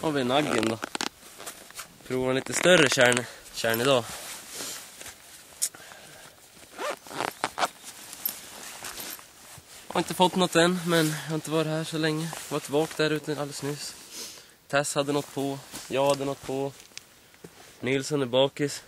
Har vi naggen då. Prova lite större kärn idag. Jag har inte fått något än, men jag har inte varit här så länge. Jag var tillbaka där ute alldeles nyss. Tess hade något på, jag hade något på. Nilsson är bakis.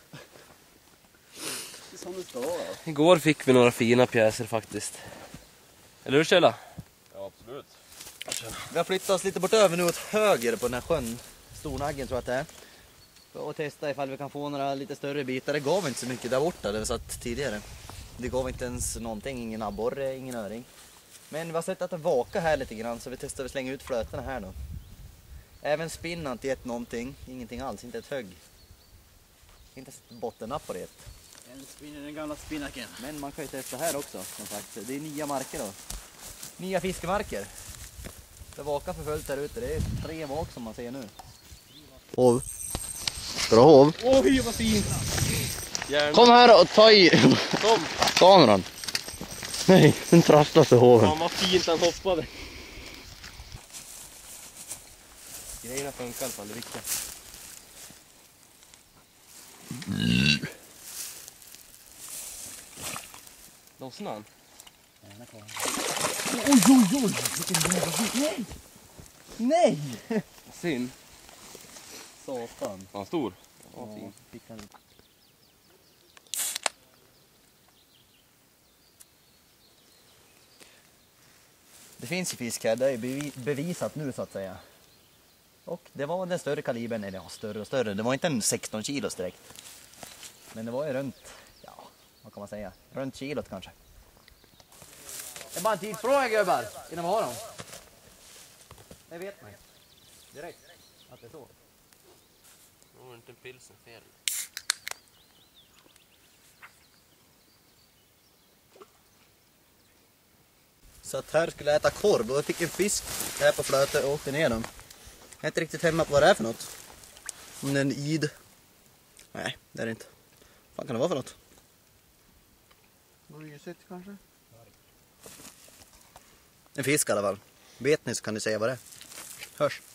Som det ska vara. Igår fick vi några fina pjäser faktiskt. Eller hur, Kjella? Ja, absolut. Vi har flyttat oss lite bort över nu åt höger på den här sjön. Stornaggen tror jag att det är. Och testa ifall vi kan få några lite större bitar. Det gav inte så mycket där borta där vi satt tidigare. Det gav inte ens någonting, ingen abborre, ingen öring. Men vi har sett att det vakar här lite grann, så vi testar att slänga ut flötena här då. Även spinn har inte gett någonting, ingenting alls, inte ett högg. Inte ett bottennapp på det. En spinner den gamla spinnaken. Men man kan ju testa här också, som sagt. Det är nya marker då. Nya fiskemarker. Det vakar för fullt där ute, det är 3 vak som man ser nu. Hov. Ska du ha hov? Oj, vad fint! Gärna. Kom här och ta i Kom! kameran. Nej, den trasslar sig hoven. Fan vad fint han hoppade. Grejerna funkar i alla fall, det är viktigt. Lossnar han? Oj, vilken jävla skit. Nej! Nej! Synd. Satan. Var han stor? Ja, Fin. fick han. Det finns ju fisk här, det är bevisat nu så att säga. Och det var den större kalibern, eller ja, större och större. Det var inte en 16 kilos direkt. Men det var ju runt, ja, vad kan man säga? Runt kilot kanske. Det är bara en tidsfråga gubbar, innan vi har dem. Det vet man direkt att det är så. Det var inte en pilsen fel. Så att här skulle jag äta korv och jag fick en fisk här på flötet och åkte ner dem. Jag är inte riktigt hemma på vad det är för något. Om det är en id. Nej, det är det inte. Vad kan det vara för något? Rysigt kanske? En fisk i alla fall. Vet ni så kan ni säga vad det är. Hörs.